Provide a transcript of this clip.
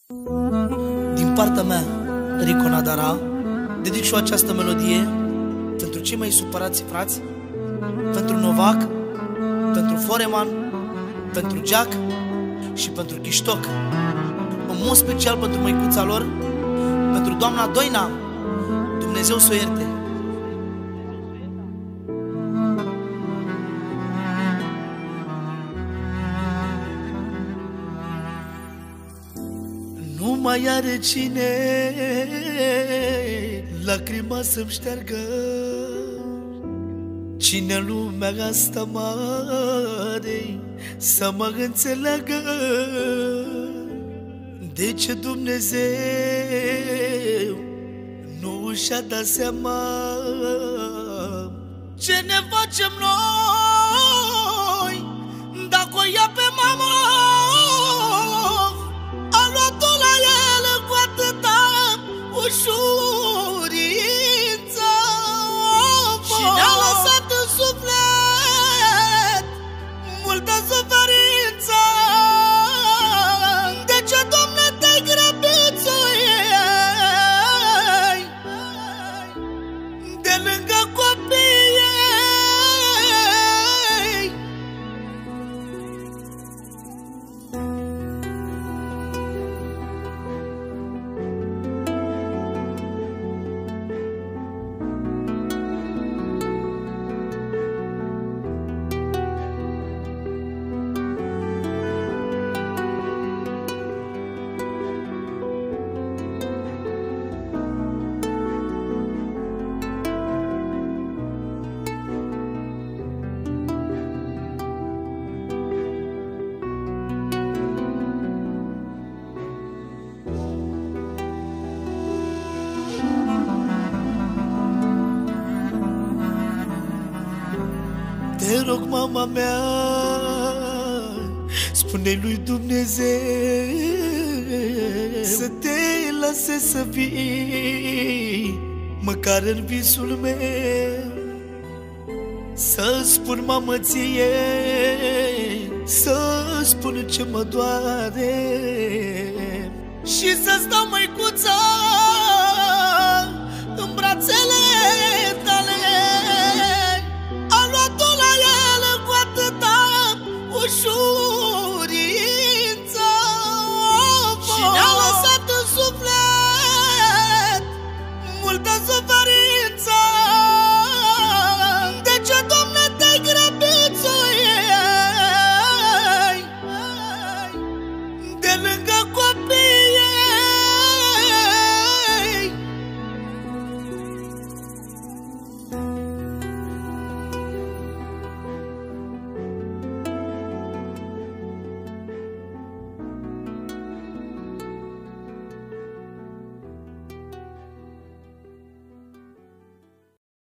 Din partea mea, Rico Nadara, dedic și eu această melodie pentru cei mai supărați frați, pentru Novac, pentru Foreman, pentru Jack și pentru Ghiștoc. Un mod special pentru măicuța lor, pentru doamna Doina, Dumnezeu să o ierte. Nu mai are cine lacrima să-mi șteargă, cine lumea asta mare să mă înțeleagă. De ce Dumnezeu nu și-a dat seama ce ne facem noi dacă o ia pe mama? A luat-o la ele cu atâta ușurință și ne-a lăsat în suflet multă suferință. De ce, Doamne, te-ai grăbit să o iei de lângă copiii ei? Te rog, mama mea, spune lui Dumnezeu să te lase să vii măcar în visul meu, să spun, mamă, ție, să spun ce mă doare și să-ți dau, măicuța,